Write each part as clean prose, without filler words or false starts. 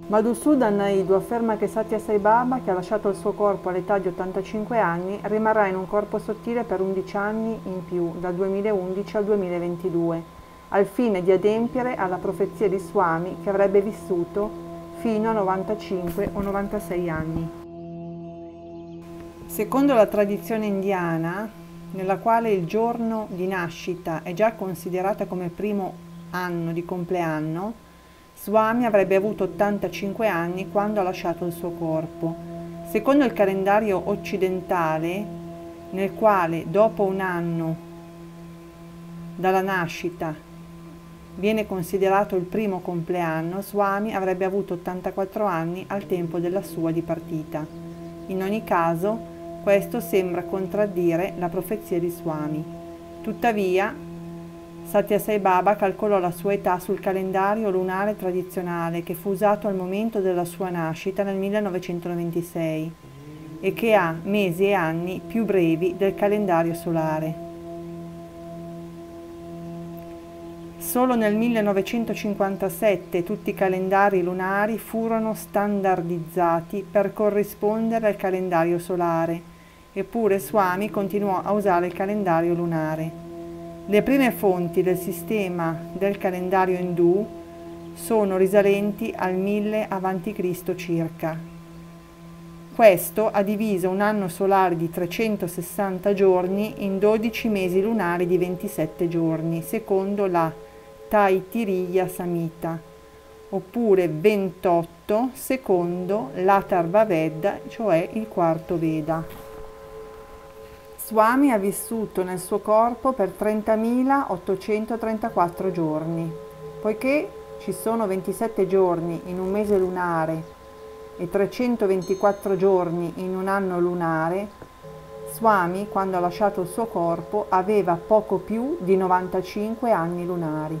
Madhusudan Naidu afferma che Satya Sai Baba, che ha lasciato il suo corpo all'età di 85 anni, rimarrà in un corpo sottile per 11 anni in più, dal 2011 al 2022, al fine di adempiere alla profezia di Swami che avrebbe vissuto fino a 95 o 96 anni. Secondo la tradizione indiana, nella quale il giorno di nascita è già considerata come primo anno di compleanno, Swami avrebbe avuto 85 anni quando ha lasciato il suo corpo. Secondo il calendario occidentale, nel quale dopo un anno dalla nascita viene considerato il primo compleanno, Swami avrebbe avuto 84 anni al tempo della sua dipartita. In ogni caso, questo sembra contraddire la profezia di Swami. Tuttavia, Satya Sai Baba calcolò la sua età sul calendario lunare tradizionale che fu usato al momento della sua nascita nel 1926 e che ha mesi e anni più brevi del calendario solare. Solo nel 1957 tutti i calendari lunari furono standardizzati per corrispondere al calendario solare, eppure Swami continuò a usare il calendario lunare. Le prime fonti del sistema del calendario indù sono risalenti al 1000 a.C. circa. Questo ha diviso un anno solare di 360 giorni in 12 mesi lunari di 27 giorni, secondo la Taittiriya Samhita, oppure 28 secondo l'Atharva Veda, cioè il quarto Veda. Swami ha vissuto nel suo corpo per 30.834 giorni. Poiché ci sono 27 giorni in un mese lunare e 324 giorni in un anno lunare, Swami, quando ha lasciato il suo corpo, aveva poco più di 95 anni lunari.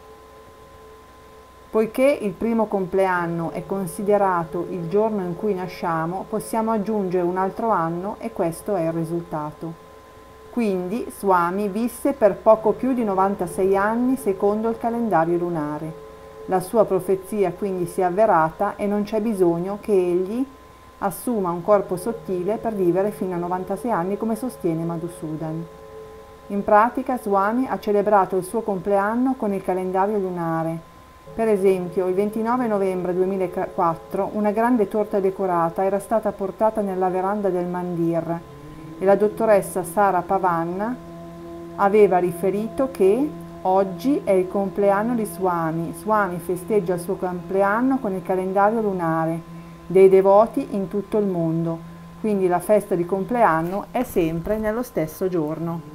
Poiché il primo compleanno è considerato il giorno in cui nasciamo, possiamo aggiungere un altro anno e questo è il risultato. Quindi Swami visse per poco più di 96 anni secondo il calendario lunare. La sua profezia quindi si è avverata e non c'è bisogno che egli assuma un corpo sottile per vivere fino a 96 anni come sostiene Madhusudan. In pratica Swami ha celebrato il suo compleanno con il calendario lunare. Per esempio, il 29 novembre 2004 una grande torta decorata era stata portata nella veranda del Mandir e la dottoressa Sara Pavan aveva riferito che oggi è il compleanno di Swami. Swami festeggia il suo compleanno con il calendario lunare dei devoti in tutto il mondo, quindi la festa di compleanno è sempre nello stesso giorno.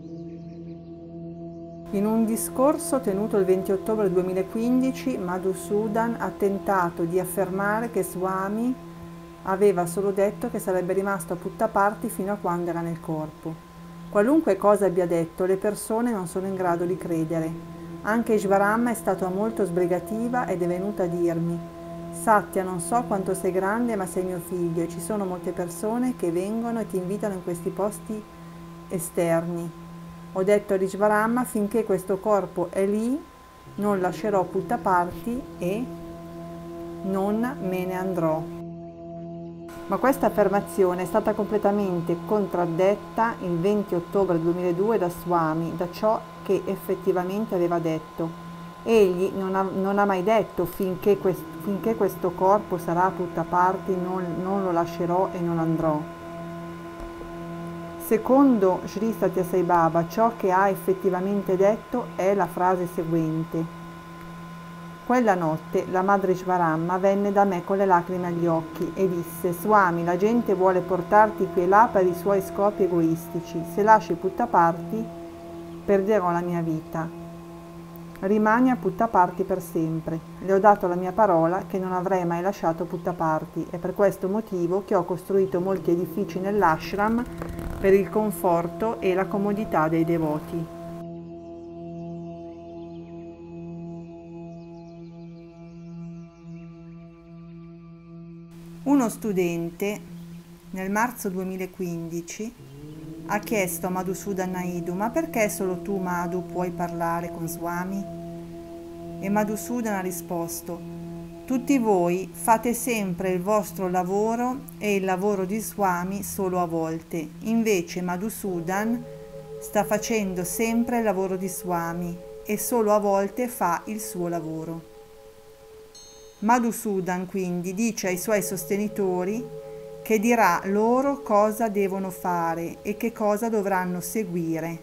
In un discorso tenuto il 20 ottobre 2015, Madhusudan ha tentato di affermare che Swami aveva solo detto che sarebbe rimasto a Puttaparthi fino a quando era nel corpo. Qualunque cosa abbia detto, le persone non sono in grado di credere. Anche Ishvaramma è stata molto sbrigativa ed è venuta a dirmi: Satya, non so quanto sei grande, ma sei mio figlio e ci sono molte persone che vengono e ti invitano in questi posti esterni. Ho detto ad Ishvaramma: finché questo corpo è lì, non lascerò Puttaparthi e non me ne andrò. Ma questa affermazione è stata completamente contraddetta il 20 ottobre 2002 da Swami, da ciò che effettivamente aveva detto. Egli non ha mai detto finché questo corpo sarà a Puttaparthi non lo lascerò e non andrò. Secondo Sri Satya Sai Baba, ciò che ha effettivamente detto è la frase seguente: quella notte la madre Ishvaramma venne da me con le lacrime agli occhi e disse: Swami, la gente vuole portarti qui e là per i suoi scopi egoistici. Se lasci Puttaparthi, perderò la mia vita. Rimani a Puttaparthi per sempre. Le ho dato la mia parola che non avrei mai lasciato Puttaparthi. È per questo motivo che ho costruito molti edifici nell'ashram per il conforto e la comodità dei devoti. Uno studente nel marzo 2015 ha chiesto a Madhusudan Naidu: ma perché solo tu, Madhu, puoi parlare con Swami? E Madhusudan ha risposto: Tutti voi fate sempre il vostro lavoro e il lavoro di Swami solo a volte. Invece Madhusudan sta facendo sempre il lavoro di Swami e solo a volte fa il suo lavoro. Madhusudan quindi dice ai suoi sostenitori che dirà loro cosa devono fare e che cosa dovranno seguire.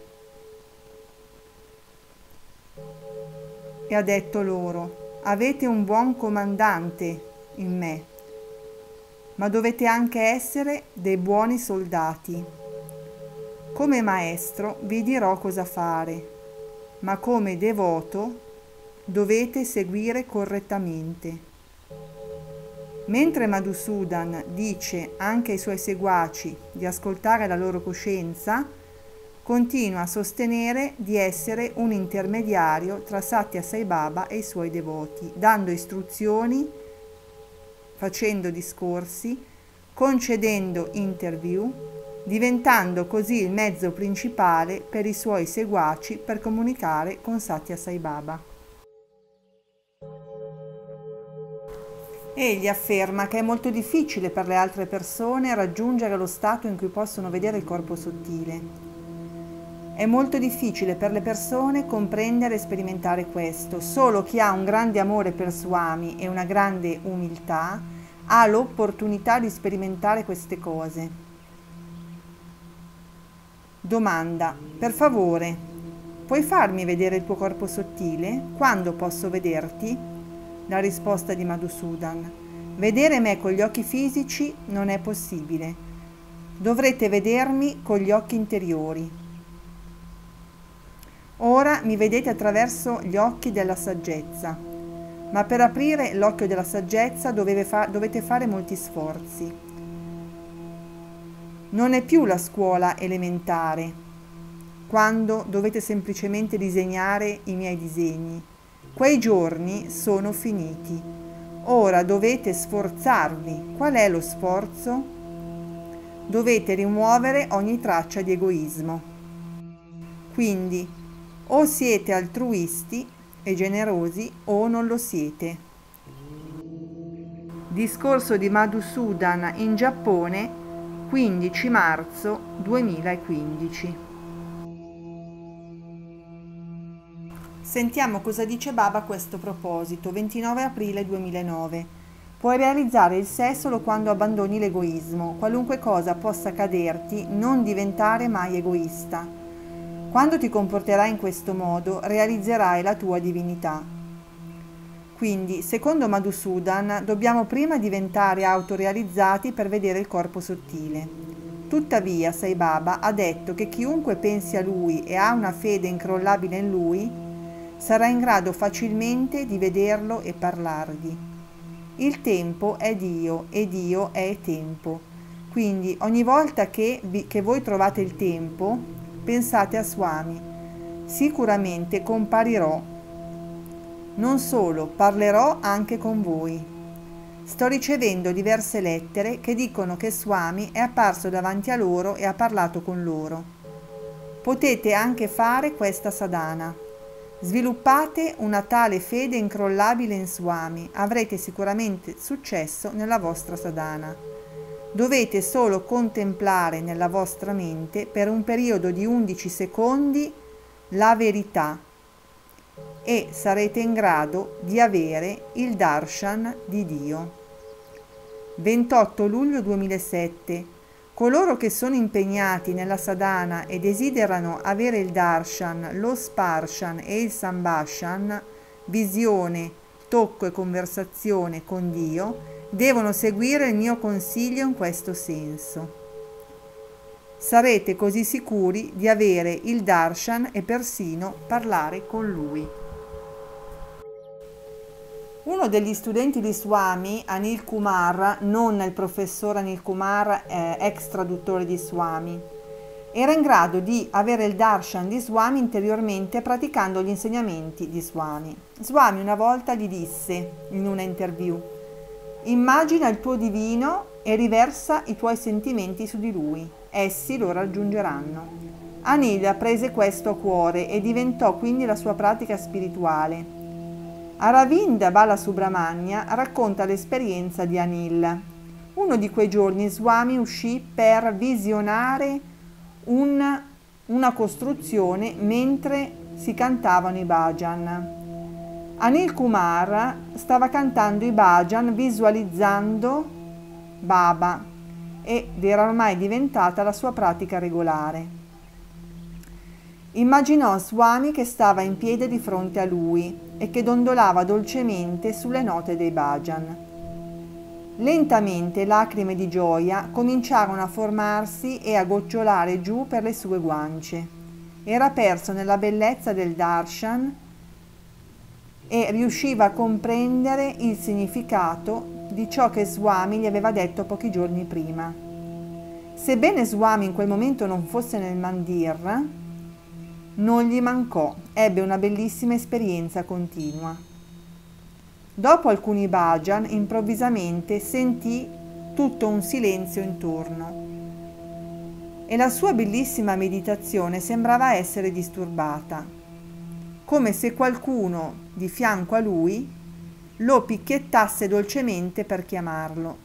E ha detto loro: avete un buon comandante in me, ma dovete anche essere dei buoni soldati. Come maestro vi dirò cosa fare, ma come devoto dovete seguire correttamente. Mentre Madhusudan dice anche ai suoi seguaci di ascoltare la loro coscienza, continua a sostenere di essere un intermediario tra Satya Sai Baba e i suoi devoti, dando istruzioni, facendo discorsi, concedendo interview, diventando così il mezzo principale per i suoi seguaci per comunicare con Satya Sai Baba. Egli afferma che è molto difficile per le altre persone raggiungere lo stato in cui possono vedere il corpo sottile. È molto difficile per le persone comprendere e sperimentare questo. Solo chi ha un grande amore per Swami e una grande umiltà ha l'opportunità di sperimentare queste cose. Domanda: per favore, puoi farmi vedere il tuo corpo sottile? Quando posso vederti? La risposta di Madhusudan: vedere me con gli occhi fisici non è possibile. Dovrete vedermi con gli occhi interiori. Ora mi vedete attraverso gli occhi della saggezza, ma per aprire l'occhio della saggezza dovete fare molti sforzi. Non è più la scuola elementare, quando dovete semplicemente disegnare i miei disegni. Quei giorni sono finiti. Ora dovete sforzarvi. Qual è lo sforzo? Dovete rimuovere ogni traccia di egoismo. Quindi, o siete altruisti e generosi o non lo siete. Discorso di Madhusudan in Giappone, 15 marzo 2015. Sentiamo cosa dice Baba a questo proposito, 29 aprile 2009. Puoi realizzare il sé solo quando abbandoni l'egoismo. Qualunque cosa possa accaderti, non diventare mai egoista. Quando ti comporterai in questo modo, realizzerai la tua divinità. Quindi, secondo Madhusudan, dobbiamo prima diventare autorealizzati per vedere il corpo sottile. Tuttavia, Sai Baba ha detto che chiunque pensi a lui e ha una fede incrollabile in lui, sarà in grado facilmente di vederlo e parlargli. Il tempo è Dio e Dio è tempo. Quindi, ogni volta che voi trovate il tempo, pensate a Swami. Sicuramente comparirò. Non solo, parlerò anche con voi. Sto ricevendo diverse lettere che dicono che Swami è apparso davanti a loro e ha parlato con loro. Potete anche fare questa sadhana. Sviluppate una tale fede incrollabile in Swami, avrete sicuramente successo nella vostra sadhana. Dovete solo contemplare nella vostra mente per un periodo di 11 secondi la verità e sarete in grado di avere il darshan di Dio. 28 luglio 2007. Coloro che sono impegnati nella sadhana e desiderano avere il darshan, lo sparshan e il sambhashan, visione, tocco e conversazione con Dio, devono seguire il mio consiglio in questo senso. Sarete così sicuri di avere il darshan e persino parlare con lui. Uno degli studenti di Swami, Anil Kumar, non il professor Anil Kumar, ex traduttore di Swami, era in grado di avere il darshan di Swami interiormente praticando gli insegnamenti di Swami. Swami una volta gli disse in una interview: immagina il tuo divino e riversa i tuoi sentimenti su di lui, essi lo raggiungeranno. Anil prese questo a cuore e diventò quindi la sua pratica spirituale. Aravind Balasubramanya racconta l'esperienza di Anil. Uno di quei giorni Swami uscì per visionare una costruzione mentre si cantavano i bhajan. Anil Kumar stava cantando i bhajan visualizzando Baba ed era ormai diventata la sua pratica regolare. Immaginò Swami che stava in piedi di fronte a lui e che dondolava dolcemente sulle note dei bhajan. Lentamente lacrime di gioia cominciarono a formarsi e a gocciolare giù per le sue guance. Era perso nella bellezza del darshan e riusciva a comprendere il significato di ciò che Swami gli aveva detto pochi giorni prima. Sebbene Swami in quel momento non fosse nel mandir, non gli mancò, ebbe una bellissima esperienza continua. Dopo alcuni bhajan, improvvisamente sentì tutto un silenzio intorno e la sua bellissima meditazione sembrava essere disturbata, come se qualcuno di fianco a lui lo picchiettasse dolcemente per chiamarlo.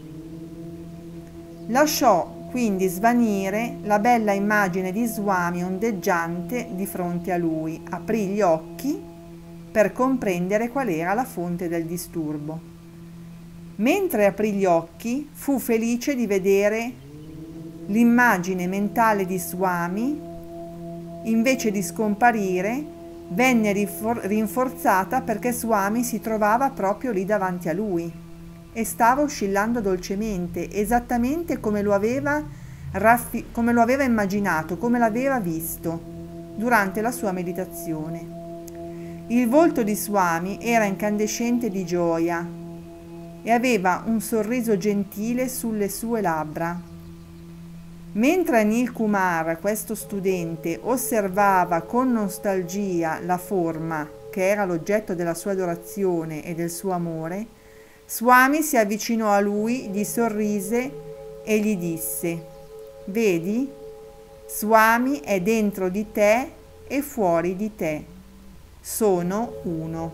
Lasciò quindi svanire la bella immagine di Swami ondeggiante di fronte a lui, aprì gli occhi per comprendere qual era la fonte del disturbo. Mentre aprì gli occhi, fu felice di vedere l'immagine mentale di Swami, invece di scomparire, venne rinforzata perché Swami si trovava proprio lì davanti a lui e stava oscillando dolcemente, esattamente come lo aveva immaginato, come l'aveva visto durante la sua meditazione. Il volto di Swami era incandescente di gioia e aveva un sorriso gentile sulle sue labbra. Mentre Anil Kumar, questo studente, osservava con nostalgia la forma che era l'oggetto della sua adorazione e del suo amore, Swami si avvicinò a lui, gli sorrise e gli disse: «Vedi, Swami è dentro di te e fuori di te. Sono uno».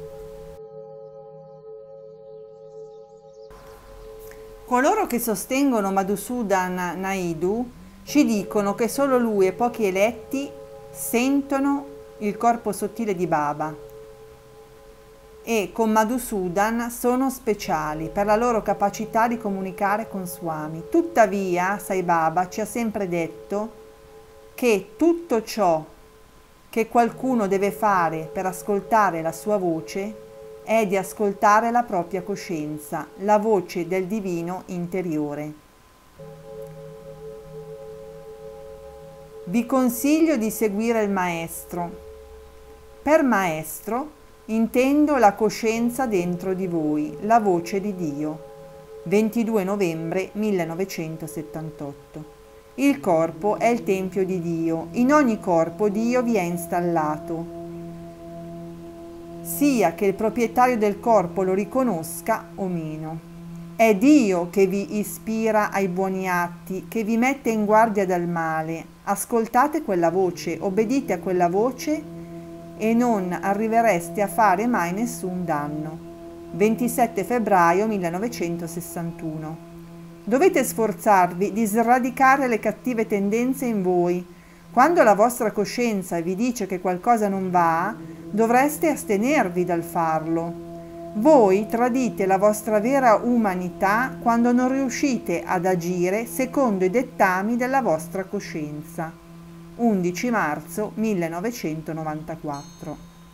Coloro che sostengono Madhusudan Naidu ci dicono che solo lui e pochi eletti sentono il corpo sottile di Baba e con Madhusudan sono speciali per la loro capacità di comunicare con Swami. Tuttavia, Sai Baba ci ha sempre detto che tutto ciò che qualcuno deve fare per ascoltare la sua voce è di ascoltare la propria coscienza, la voce del divino interiore. Vi consiglio di seguire il maestro. Per maestro intendo la coscienza dentro di voi, la voce di Dio. 22 novembre 1978. Il corpo è il tempio di Dio. In ogni corpo Dio vi è installato, sia che il proprietario del corpo lo riconosca o meno. È Dio che vi ispira ai buoni atti, che vi mette in guardia dal male. Ascoltate quella voce, obbedite a quella voce e non arrivereste a fare mai nessun danno. 27 febbraio 1961. Dovete sforzarvi di sradicare le cattive tendenze in voi. Quando la vostra coscienza vi dice che qualcosa non va, dovreste astenervi dal farlo. Voi tradite la vostra vera umanità quando non riuscite ad agire secondo i dettami della vostra coscienza. 11 marzo 1994.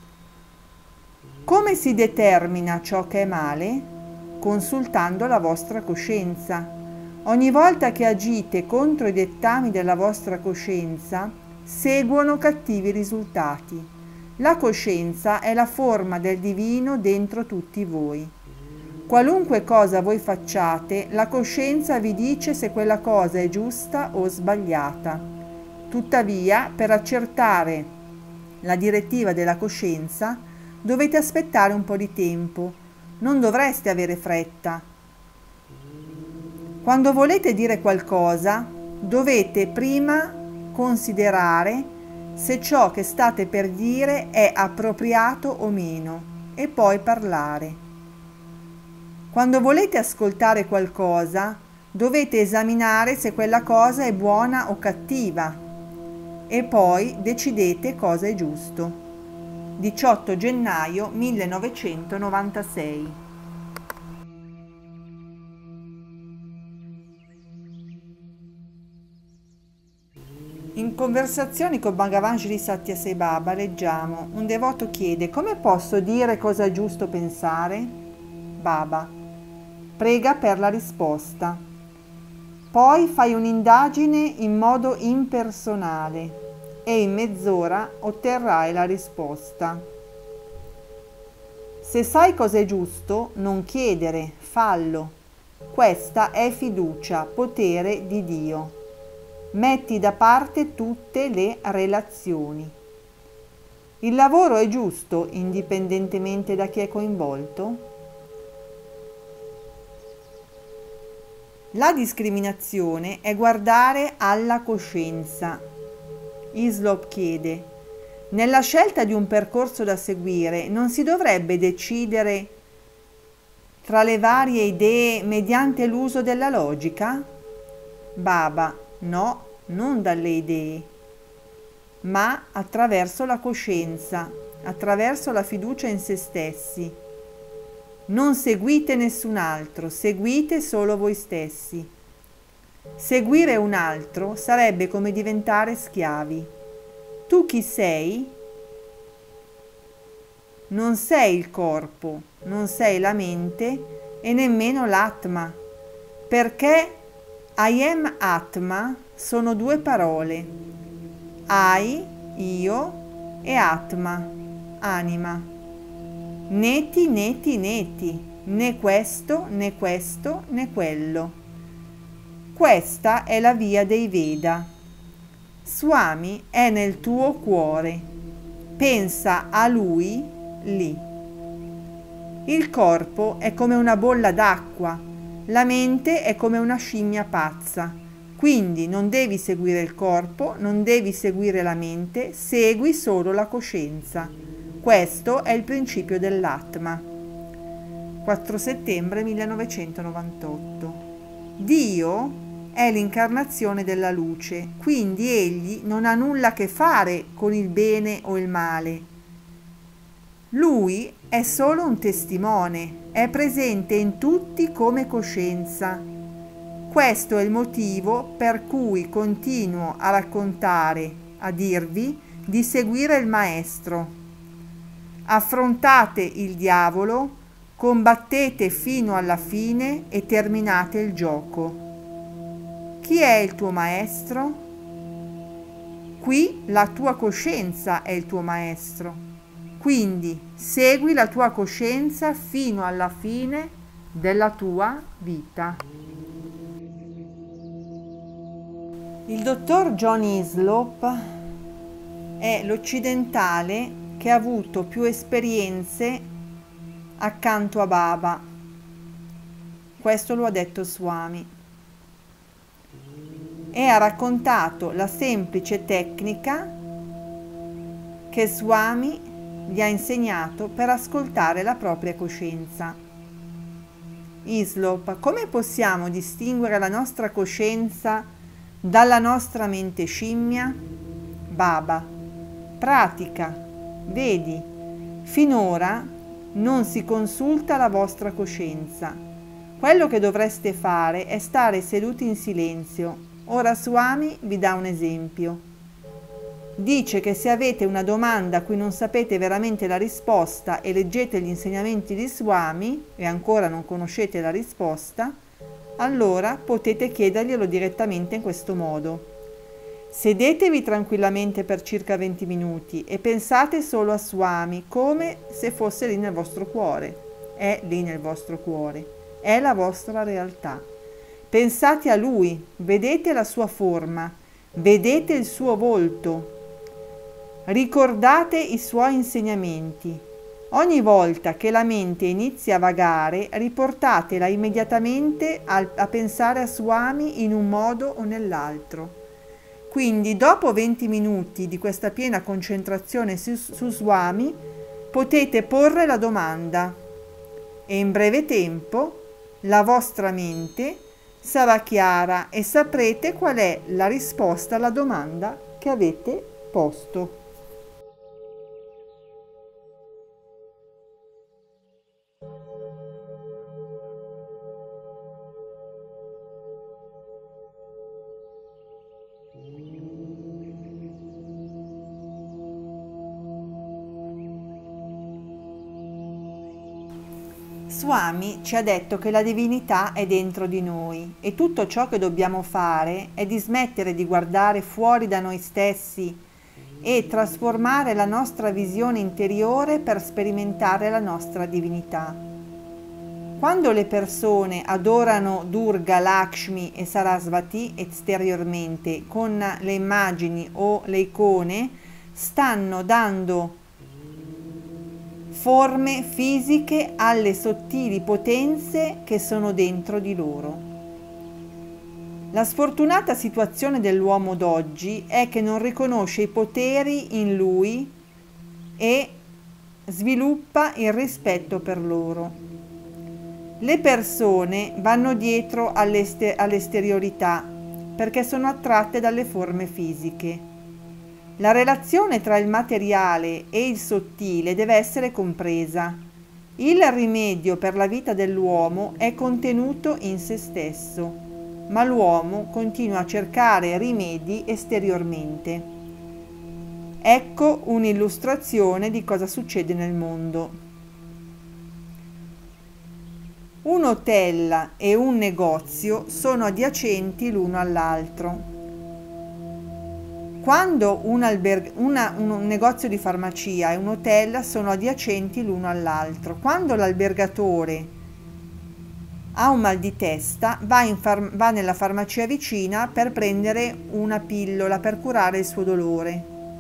Come si determina ciò che è male? Consultando la vostra coscienza. Ogni volta che agite contro i dettami della vostra coscienza, seguono cattivi risultati. La coscienza è la forma del divino dentro tutti voi. Qualunque cosa voi facciate, la coscienza vi dice se quella cosa è giusta o sbagliata. Tuttavia, per accertare la direttiva della coscienza, dovete aspettare un po' di tempo. Non dovreste avere fretta. Quando volete dire qualcosa, dovete prima considerare se ciò che state per dire è appropriato o meno. e poi parlare. Quando volete ascoltare qualcosa, dovete esaminare se quella cosa è buona o cattiva e poi decidete cosa è giusto. 18 gennaio 1996. In Conversazioni con Bhagavan Satya Sai Baba leggiamo: un devoto chiede: come posso dire cosa è giusto pensare? Baba: prega per la risposta. Poi fai un'indagine in modo impersonale e in mezz'ora otterrai la risposta. Se sai cosa è giusto, non chiedere, fallo. Questa è fiducia, potere di Dio. Metti da parte tutte le relazioni. Il lavoro è giusto indipendentemente da chi è coinvolto? La discriminazione è guardare alla coscienza. Hislop chiede: nella scelta di un percorso da seguire non si dovrebbe decidere tra le varie idee mediante l'uso della logica? Baba: no, non dalle idee, ma attraverso la coscienza, attraverso la fiducia in se stessi. Non seguite nessun altro, seguite solo voi stessi. Seguire un altro sarebbe come diventare schiavi. Tu chi sei? Non sei il corpo, non sei la mente e nemmeno l'Atma, perché I am Atma sono due parole, I, io, e Atma, anima. Neti, neti, neti, né questo, né questo, né quello. Questa è la via dei Veda. Swami è nel tuo cuore. Pensa a lui lì. Il corpo è come una bolla d'acqua. La mente è come una scimmia pazza, quindi non devi seguire il corpo, non devi seguire la mente, segui solo la coscienza. Questo è il principio dell'Atma. 4 settembre 1998. Dio è l'incarnazione della luce, quindi egli non ha nulla a che fare con il bene o il male. Lui è solo un testimone, è presente in tutti come coscienza. Questo è il motivo per cui continuo a raccontare, a dirvi di seguire il Maestro. Affrontate il diavolo, combattete fino alla fine e terminate il gioco. Chi è il tuo Maestro? Qui la tua coscienza è il tuo Maestro. Quindi segui la tua coscienza fino alla fine della tua vita. Il dottor John Hislop è l'occidentale che ha avuto più esperienze accanto a Baba. Questo lo ha detto Swami. E ha raccontato la semplice tecnica che Swami gli ha insegnato per ascoltare la propria coscienza. Hislop: come possiamo distinguere la nostra coscienza dalla nostra mente scimmia? Baba: pratica, vedi, finora non si consulta la vostra coscienza. Quello che dovreste fare è stare seduti in silenzio. Ora Swami vi dà un esempio. Dice che se avete una domanda a cui non sapete veramente la risposta e leggete gli insegnamenti di Swami e ancora non conoscete la risposta, allora potete chiederglielo direttamente in questo modo. Sedetevi tranquillamente per circa 20 minuti e pensate solo a Swami come se fosse lì nel vostro cuore. È lì nel vostro cuore, è la vostra realtà. Pensate a Lui, vedete la sua forma, vedete il suo volto. Ricordate i suoi insegnamenti. Ogni volta che la mente inizia a vagare, riportatela immediatamente a pensare a Swami in un modo o nell'altro. Quindi dopo 20 minuti di questa piena concentrazione su Swami, potete porre la domanda e in breve tempo la vostra mente sarà chiara e saprete qual è la risposta alla domanda che avete posto. Swami ci ha detto che la divinità è dentro di noi e tutto ciò che dobbiamo fare è di smettere di guardare fuori da noi stessi e trasformare la nostra visione interiore per sperimentare la nostra divinità. Quando le persone adorano Durga, Lakshmi e Sarasvati esteriormente con le immagini o le icone, stanno dando forme fisiche alle sottili potenze che sono dentro di loro. La sfortunata situazione dell'uomo d'oggi è che non riconosce i poteri in lui e sviluppa il rispetto per loro. Le persone vanno dietro all'esteriorità perché sono attratte dalle forme fisiche. La relazione tra il materiale e il sottile deve essere compresa. Il rimedio per la vita dell'uomo è contenuto in se stesso, ma l'uomo continua a cercare rimedi esteriormente. Ecco un'illustrazione di cosa succede nel mondo. Un hotel e un negozio sono adiacenti l'uno all'altro. Quando un negozio di farmacia e un hotel sono adiacenti l'uno all'altro, quando l'albergatore ha un mal di testa, va nella farmacia vicina per prendere una pillola per curare il suo dolore.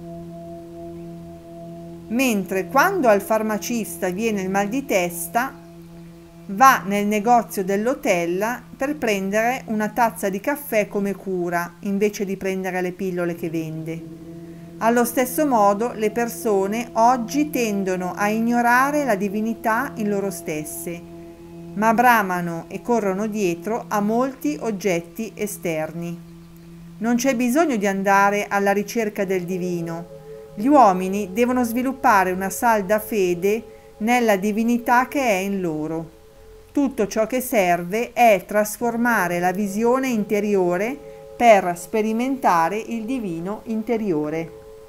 Mentre quando al farmacista viene il mal di testa, va nel negozio dell'hotel per prendere una tazza di caffè come cura, invece di prendere le pillole che vende. Allo stesso modo, le persone oggi tendono a ignorare la divinità in loro stesse, ma bramano e corrono dietro a molti oggetti esterni. Non c'è bisogno di andare alla ricerca del divino. Gli uomini devono sviluppare una salda fede nella divinità che è in loro. Tutto ciò che serve è trasformare la visione interiore per sperimentare il divino interiore.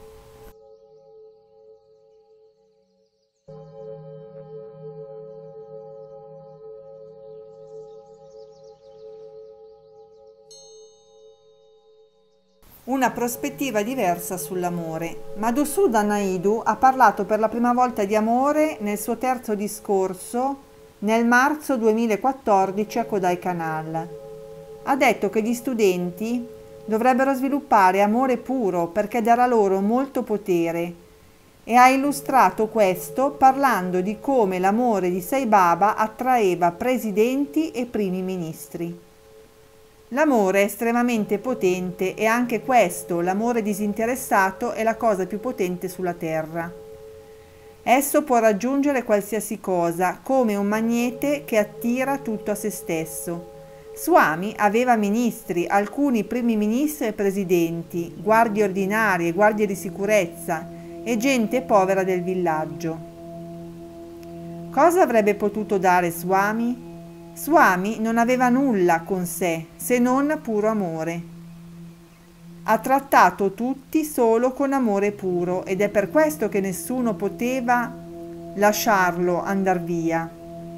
Una prospettiva diversa sull'amore. Madhusudan Naidu ha parlato per la prima volta di amore nel suo terzo discorso nel marzo 2014 a Kodaikanal. Ha detto che gli studenti dovrebbero sviluppare amore puro perché darà loro molto potere e ha illustrato questo parlando di come l'amore di Sai Baba attraeva presidenti e primi ministri. L'amore è estremamente potente e anche questo, l'amore disinteressato, è la cosa più potente sulla terra. Esso può raggiungere qualsiasi cosa, come un magnete che attira tutto a se stesso. Swami aveva ministri, alcuni primi ministri e presidenti, guardie ordinarie, guardie di sicurezza e gente povera del villaggio. Cosa avrebbe potuto dare Swami? Swami non aveva nulla con sé se non puro amore. Ha trattato tutti solo con amore puro ed è per questo che nessuno poteva lasciarlo andar via.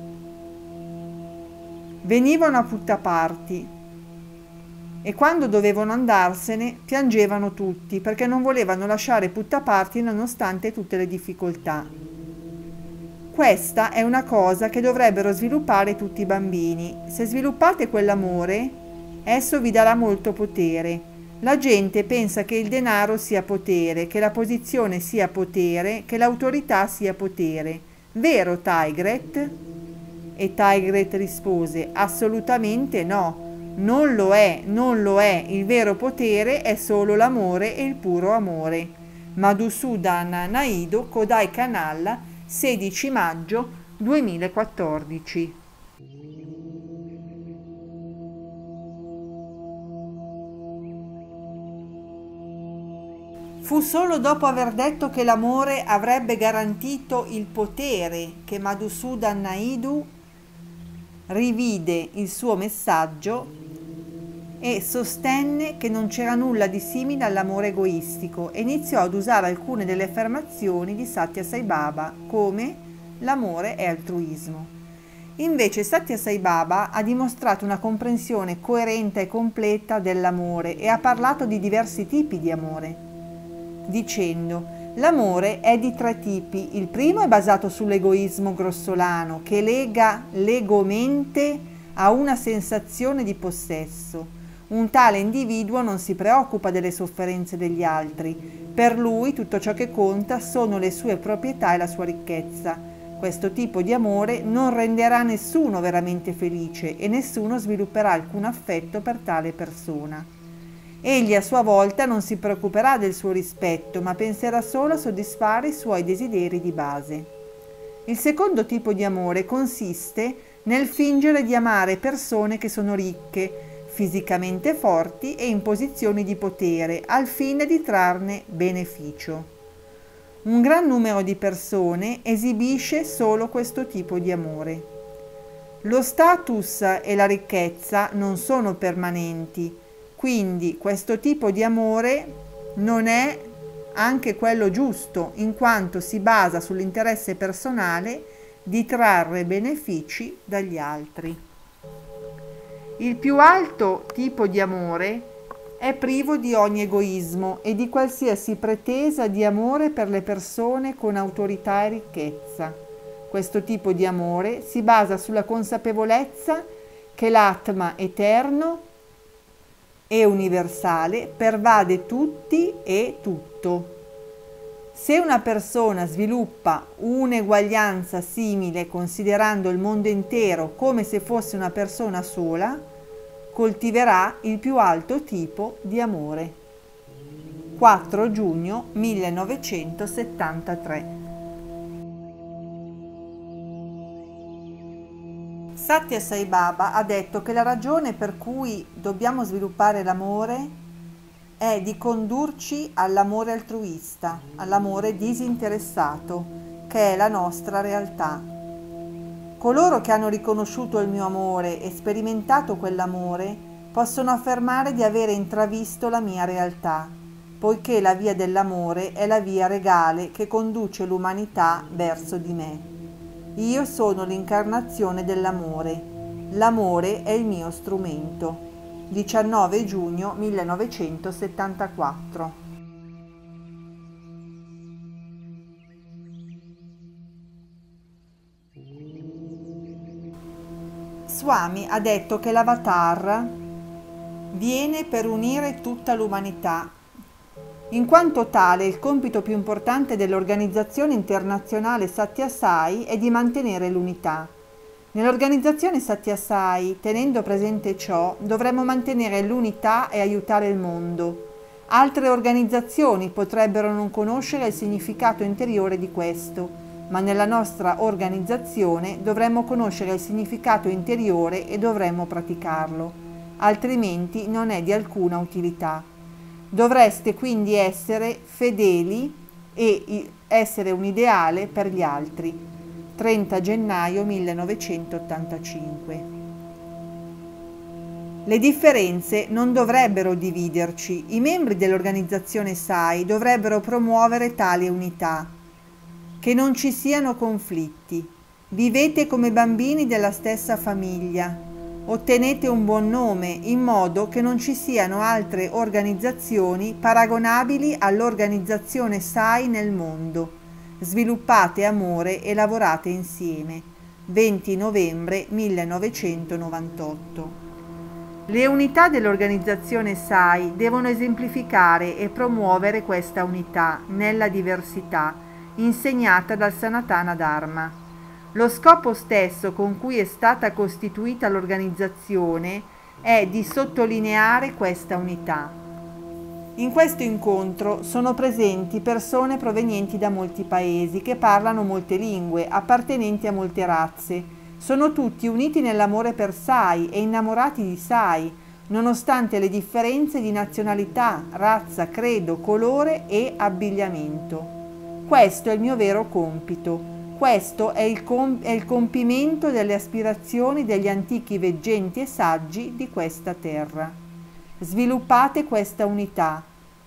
Venivano a puttaparti e quando dovevano andarsene piangevano tutti perché non volevano lasciare puttaparti nonostante tutte le difficoltà. Questa è una cosa che dovrebbero sviluppare tutti i bambini. Se sviluppate quell'amore, esso vi darà molto potere. La gente pensa che il denaro sia potere, che la posizione sia potere, che l'autorità sia potere. Vero, Tigret? E Tigret rispose: assolutamente no, non lo è, non lo è. Il vero potere è solo l'amore e il puro amore. Madhusudan Naidu, Kodaikanal, 16 maggio 2014. Fu solo dopo aver detto che l'amore avrebbe garantito il potere che Madhusudan Naidu rivide il suo messaggio e sostenne che non c'era nulla di simile all'amore egoistico e iniziò ad usare alcune delle affermazioni di Satya Sai Baba, come l'amore è altruismo. Invece Satya Sai Baba ha dimostrato una comprensione coerente e completa dell'amore e ha parlato di diversi tipi di amore, dicendo: l'amore è di 3 tipi. Il primo è basato sull'egoismo grossolano, che lega l'ego-mente a una sensazione di possesso. Un tale individuo non si preoccupa delle sofferenze degli altri. Per lui tutto ciò che conta sono le sue proprietà e la sua ricchezza. Questo tipo di amore non renderà nessuno veramente felice e nessuno svilupperà alcun affetto per tale persona. Egli a sua volta non si preoccuperà del suo rispetto, ma penserà solo a soddisfare i suoi desideri di base. Il secondo tipo di amore consiste nel fingere di amare persone che sono ricche, fisicamente forti e in posizioni di potere, al fine di trarne beneficio. Un gran numero di persone esibisce solo questo tipo di amore. Lo status e la ricchezza non sono permanenti, quindi questo tipo di amore non è anche quello giusto, in quanto si basa sull'interesse personale di trarre benefici dagli altri. Il più alto tipo di amore è privo di ogni egoismo e di qualsiasi pretesa di amore per le persone con autorità e ricchezza. Questo tipo di amore si basa sulla consapevolezza che l'Atma eterno e universale pervade tutti e tutto. Se una persona sviluppa un'eguaglianza simile considerando il mondo intero come se fosse una persona sola, coltiverà il più alto tipo di amore. 4 giugno 1973. Satya Sai Baba ha detto che la ragione per cui dobbiamo sviluppare l'amore è di condurci all'amore altruista, all'amore disinteressato, che è la nostra realtà. Coloro che hanno riconosciuto il mio amore e sperimentato quell'amore possono affermare di avere intravisto la mia realtà, poiché la via dell'amore è la via regale che conduce l'umanità verso di me. Io sono l'incarnazione dell'amore. L'amore è il mio strumento. 19 giugno 1974. Swami ha detto che l'avatar viene per unire tutta l'umanità. In quanto tale, il compito più importante dell'organizzazione internazionale Satya Sai è di mantenere l'unità. Nell'organizzazione Satya Sai, tenendo presente ciò, dovremmo mantenere l'unità e aiutare il mondo. Altre organizzazioni potrebbero non conoscere il significato interiore di questo, ma nella nostra organizzazione dovremmo conoscere il significato interiore e dovremmo praticarlo, altrimenti non è di alcuna utilità. Dovreste quindi essere fedeli e essere un ideale per gli altri. 30 gennaio 1985. Le differenze non dovrebbero dividerci. I membri dell'organizzazione SAI dovrebbero promuovere tale unità. Che non ci siano conflitti. Vivete come bambini della stessa famiglia. Ottenete un buon nome in modo che non ci siano altre organizzazioni paragonabili all'organizzazione SAI nel mondo. Sviluppate amore e lavorate insieme. 20 novembre 1998. Le unità dell'organizzazione SAI devono esemplificare e promuovere questa unità nella diversità insegnata dal Sanatana Dharma. Lo scopo stesso con cui è stata costituita l'organizzazione è di sottolineare questa unità. In questo incontro sono presenti persone provenienti da molti paesi che parlano molte lingue, appartenenti a molte razze. Sono tutti uniti nell'amore per Sai e innamorati di Sai, nonostante le differenze di nazionalità, razza, credo, colore e abbigliamento. Questo è il mio vero compito. Questo è il compimento delle aspirazioni degli antichi veggenti e saggi di questa terra. Sviluppate questa unità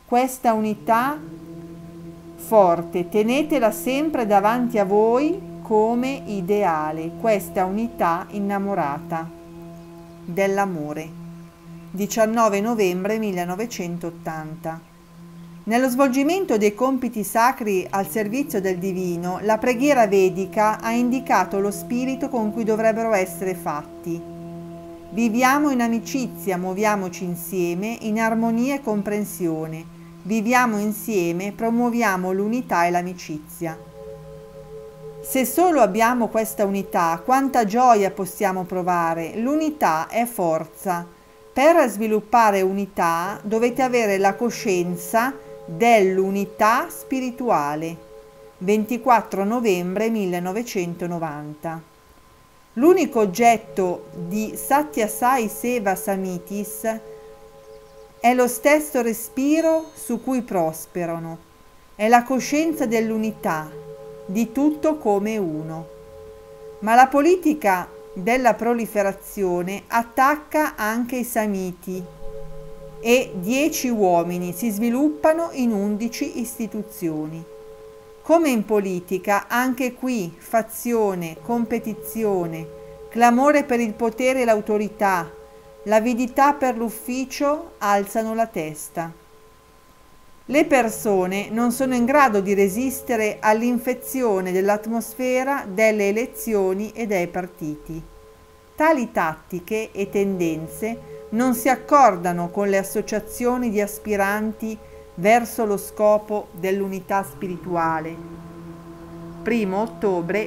forte, tenetela sempre davanti a voi come ideale, questa unità innamorata dell'amore. 19 novembre 1980. Nello svolgimento dei compiti sacri al servizio del divino, la preghiera vedica ha indicato lo spirito con cui dovrebbero essere fatti. Viviamo in amicizia, muoviamoci insieme, in armonia e comprensione. Viviamo insieme, promuoviamo l'unità e l'amicizia. Se solo abbiamo questa unità, quanta gioia possiamo provare? L'unità è forza. Per sviluppare unità dovete avere la coscienza dell'unità spirituale. 24 novembre 1990. L'unico oggetto di Satya Sai Seva Samitis è lo stesso respiro su cui prosperano, è la coscienza dell'unità, di tutto come uno. Ma la politica della proliferazione attacca anche i Samiti e 10 uomini si sviluppano in 11 istituzioni. Come in politica, anche qui fazione, competizione, clamore per il potere e l'autorità, l'avidità per l'ufficio alzano la testa. Le persone non sono in grado di resistere all'infezione dell'atmosfera delle elezioni e dei partiti. Tali tattiche e tendenze non si accordano con le associazioni di aspiranti verso lo scopo dell'unità spirituale. 1 ottobre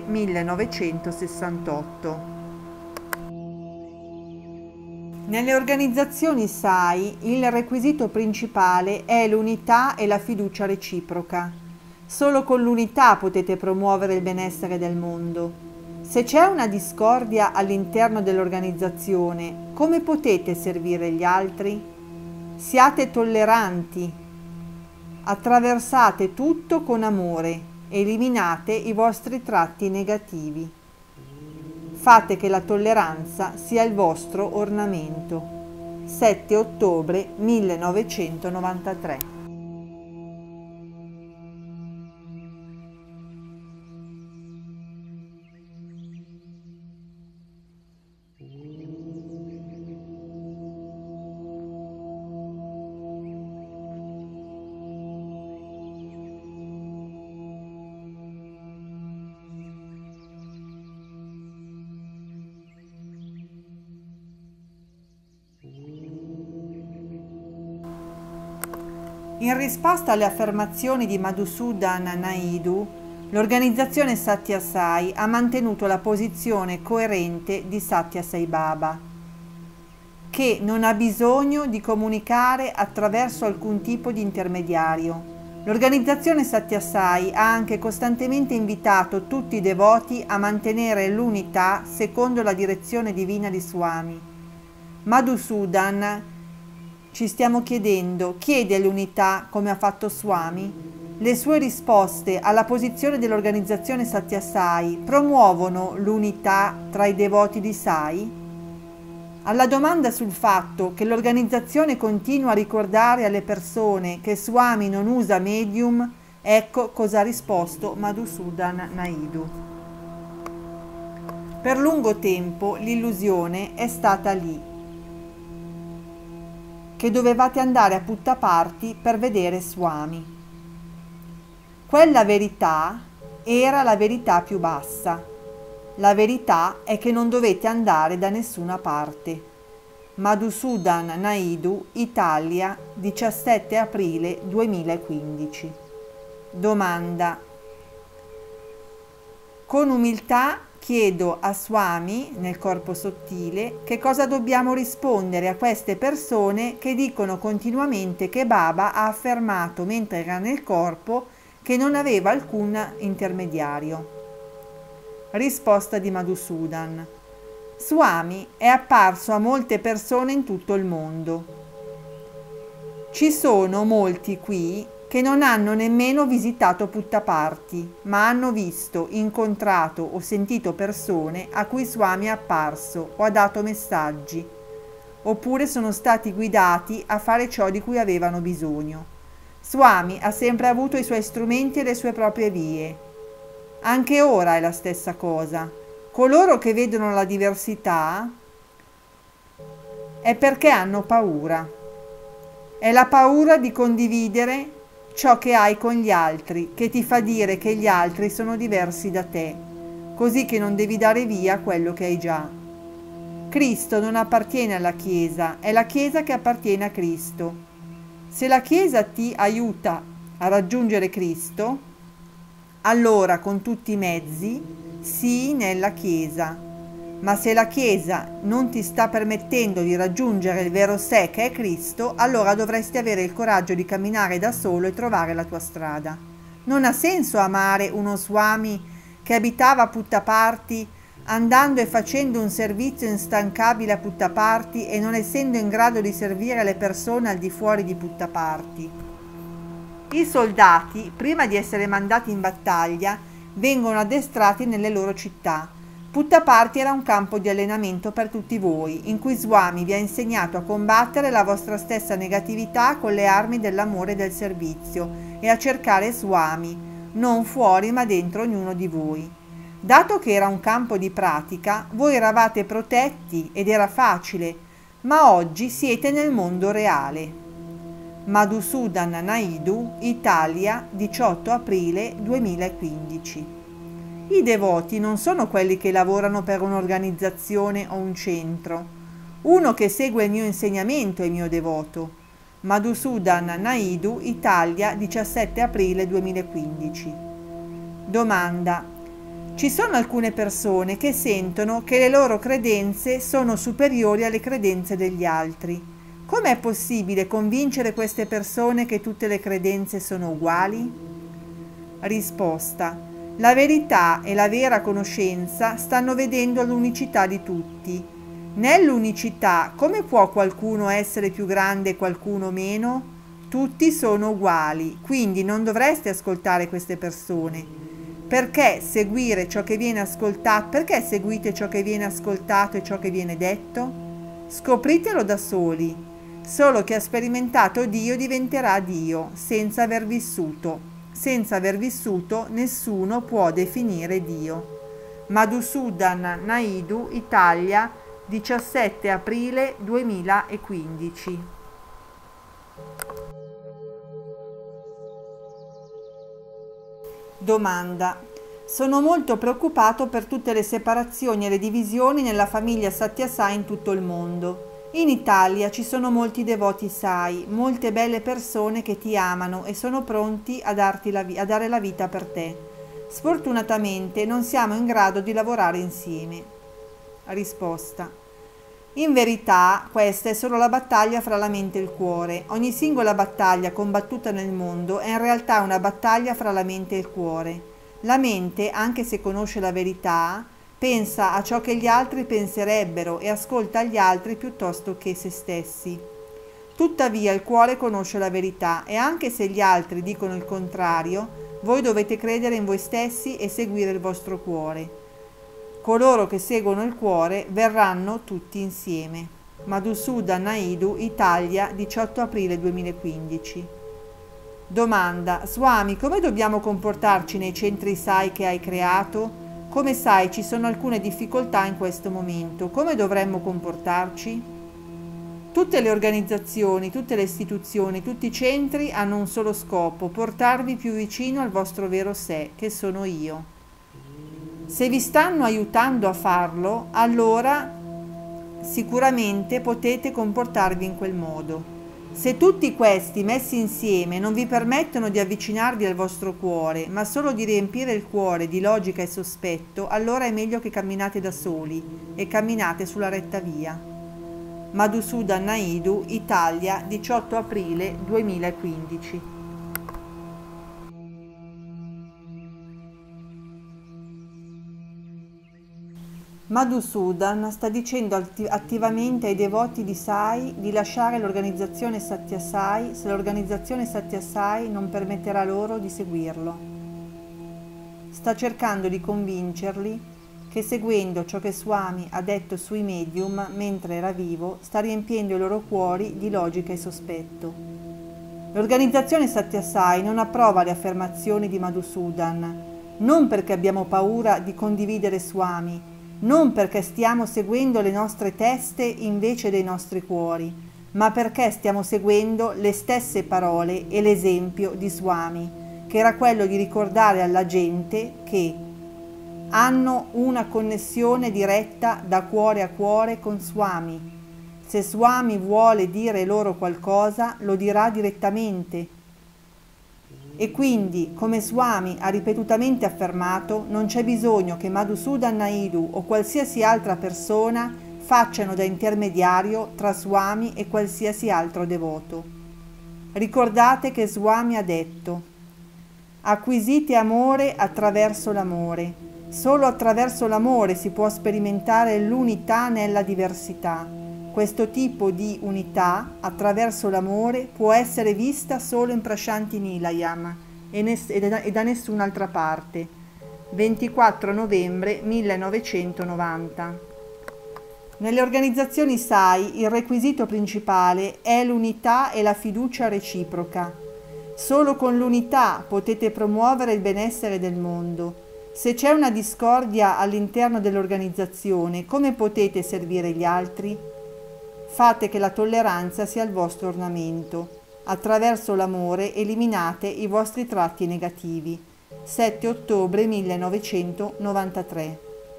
1968. Nelle organizzazioni SAI il requisito principale è l'unità e la fiducia reciproca. Solo con l'unità potete promuovere il benessere del mondo. Se c'è una discordia all'interno dell'organizzazione, come potete servire gli altri? Siate tolleranti. Attraversate tutto con amore, eliminate i vostri tratti negativi. Fate che la tolleranza sia il vostro ornamento. 7 ottobre 1993. In risposta alle affermazioni di Madhusudan Naidu, l'organizzazione Satya Sai ha mantenuto la posizione coerente di Satya Sai Baba, che non ha bisogno di comunicare attraverso alcun tipo di intermediario. L'organizzazione Satya Sai ha anche costantemente invitato tutti i devoti a mantenere l'unità secondo la direzione divina di Swami. Madhusudan, ci stiamo chiedendo, chiede l'unità come ha fatto Swami? Le sue risposte alla posizione dell'organizzazione Satya Sai promuovono l'unità tra i devoti di Sai? Alla domanda sul fatto che l'organizzazione continua a ricordare alle persone che Swami non usa medium, ecco cosa ha risposto Madhusudan Naidu. Per lungo tempo l'illusione è stata lì, che dovevate andare a Puttaparthi per vedere Swami. Quella verità era la verità più bassa. La verità è che non dovete andare da nessuna parte. Madhusudan Naidu, Italia, 17 aprile 2015. Domanda: con umiltà chiedo a Swami, nel corpo sottile, che cosa dobbiamo rispondere a queste persone che dicono continuamente che Baba ha affermato mentre era nel corpo che non aveva alcun intermediario. Risposta di Madhusudan. Swami è apparso a molte persone in tutto il mondo. Ci sono molti qui che non hanno nemmeno visitato Puttaparthi, ma hanno visto, incontrato o sentito persone a cui Swami è apparso o ha dato messaggi, oppure sono stati guidati a fare ciò di cui avevano bisogno. Swami ha sempre avuto i suoi strumenti e le sue proprie vie. Anche ora è la stessa cosa. Coloro che vedono la diversità è perché hanno paura. È la paura di condividere ciò che hai con gli altri, che ti fa dire che gli altri sono diversi da te, così che non devi dare via quello che hai già. Cristo non appartiene alla Chiesa, è la Chiesa che appartiene a Cristo. Se la Chiesa ti aiuta a raggiungere Cristo, allora con tutti i mezzi sii nella Chiesa. Ma se la Chiesa non ti sta permettendo di raggiungere il vero sé che è Cristo, allora dovresti avere il coraggio di camminare da solo e trovare la tua strada. Non ha senso amare uno Swami che abitava a Puttaparthi, andando e facendo un servizio instancabile a Puttaparthi e non essendo in grado di servire le persone al di fuori di Puttaparthi. I soldati, prima di essere mandati in battaglia, vengono addestrati nelle loro città. Puttaparthi era un campo di allenamento per tutti voi, in cui Swami vi ha insegnato a combattere la vostra stessa negatività con le armi dell'amore e del servizio e a cercare Swami, non fuori ma dentro ognuno di voi. Dato che era un campo di pratica, voi eravate protetti ed era facile, ma oggi siete nel mondo reale. Madhusudan Naidu, Italia, 18 aprile 2015. I devoti non sono quelli che lavorano per un'organizzazione o un centro. Uno che segue il mio insegnamento è mio devoto. Madhusudan Naidu, Italia, 17 aprile 2015. Domanda. Ci sono alcune persone che sentono che le loro credenze sono superiori alle credenze degli altri. Com'è possibile convincere queste persone che tutte le credenze sono uguali? Risposta. La verità e la vera conoscenza stanno vedendo l'unicità di tutti. Nell'unicità, come può qualcuno essere più grande e qualcuno meno? Tutti sono uguali, quindi non dovreste ascoltare queste persone. Perché seguire ciò che viene ascoltato? Perché seguite ciò che viene ascoltato e ciò che viene detto? Scopritelo da soli. Solo chi ha sperimentato Dio diventerà Dio, senza aver vissuto. Senza aver vissuto, nessuno può definire Dio. Madhusudan Naidu, Italia, 17 aprile 2015. Domanda. Sono molto preoccupato per tutte le separazioni e le divisioni nella famiglia Satya Sai in tutto il mondo. In Italia ci sono molti devoti Sai, molte belle persone che ti amano e sono pronti a dare la vita per te. Sfortunatamente non siamo in grado di lavorare insieme. Risposta. In verità questa è solo la battaglia fra la mente e il cuore. Ogni singola battaglia combattuta nel mondo è in realtà una battaglia fra la mente e il cuore. La mente, anche se conosce la verità, pensa a ciò che gli altri penserebbero e ascolta gli altri piuttosto che se stessi. Tuttavia il cuore conosce la verità e anche se gli altri dicono il contrario, voi dovete credere in voi stessi e seguire il vostro cuore. Coloro che seguono il cuore verranno tutti insieme. Madhusudan Naidu, Italia, 18 aprile 2015. Domanda. Swami, come dobbiamo comportarci nei centri Sai che hai creato? Come sai, ci sono alcune difficoltà in questo momento. Come dovremmo comportarci? Tutte le organizzazioni, tutte le istituzioni, tutti i centri hanno un solo scopo: portarvi più vicino al vostro vero sé, che sono io. Se vi stanno aiutando a farlo, allora sicuramente potete comportarvi in quel modo. Se tutti questi messi insieme non vi permettono di avvicinarvi al vostro cuore, ma solo di riempire il cuore di logica e sospetto, allora è meglio che camminate da soli e camminate sulla retta via. Madhusudan Naidu, Italia, 18 aprile 2015. Madhusudan sta dicendo attivamente ai devoti di Sai di lasciare l'organizzazione Satya Sai se l'organizzazione Satya Sai non permetterà loro di seguirlo. Sta cercando di convincerli che seguendo ciò che Swami ha detto sui medium mentre era vivo, sta riempiendo i loro cuori di logica e sospetto. L'organizzazione Satya Sai non approva le affermazioni di Madhusudan, non perché abbiamo paura di condividere Swami, non perché stiamo seguendo le nostre teste invece dei nostri cuori, ma perché stiamo seguendo le stesse parole e l'esempio di Swami, che era quello di ricordare alla gente che hanno una connessione diretta da cuore a cuore con Swami. Se Swami vuole dire loro qualcosa, lo dirà direttamente. E quindi, come Swami ha ripetutamente affermato, non c'è bisogno che Madhusudan Naidu o qualsiasi altra persona facciano da intermediario tra Swami e qualsiasi altro devoto. Ricordate che Swami ha detto: acquisite amore attraverso l'amore. Solo attraverso l'amore si può sperimentare l'unità nella diversità. Questo tipo di unità, attraverso l'amore, può essere vista solo in Prashanti Nilayam e da nessun'altra parte. 24 novembre 1990. Nelle organizzazioni Sai il requisito principale è l'unità e la fiducia reciproca. Solo con l'unità potete promuovere il benessere del mondo. Se c'è una discordia all'interno dell'organizzazione, come potete servire gli altri? Fate che la tolleranza sia il vostro ornamento. Attraverso l'amore eliminate i vostri tratti negativi. 7 ottobre 1993.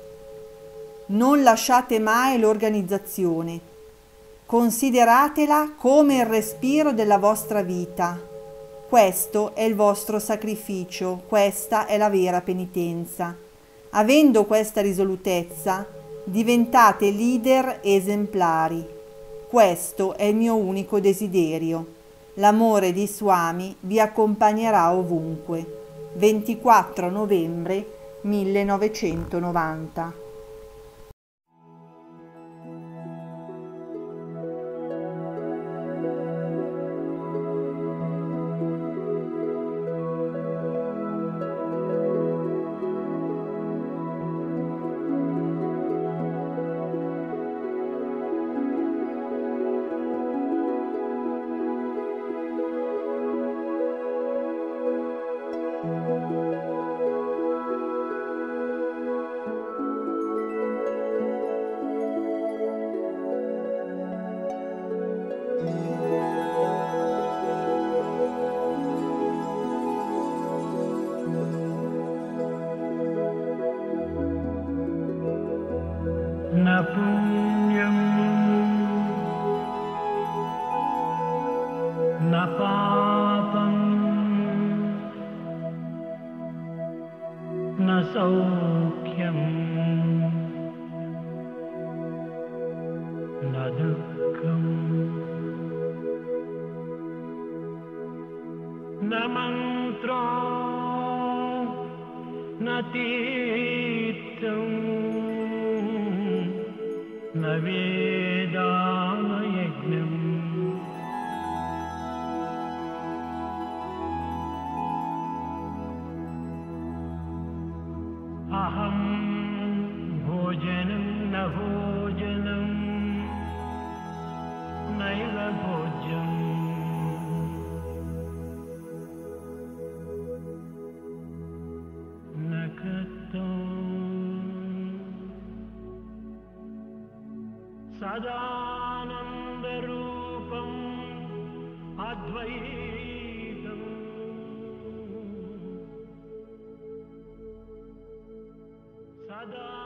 Non lasciate mai l'organizzazione. Consideratela come il respiro della vostra vita. Questo è il vostro sacrificio, questa è la vera penitenza. Avendo questa risolutezza, diventate leader esemplari. Questo è il mio unico desiderio. L'amore di Swami vi accompagnerà ovunque. 24 novembre 1990. न पुण्यं न पापं न सौख्यं न दुःखं न मन्त्रो न तीर्थं न वेदायज्ञम् अहं भोजनं न भोजनं नैव भोज्यम् न कृतं सदानन्दरूपम् अद्वैतम् सदा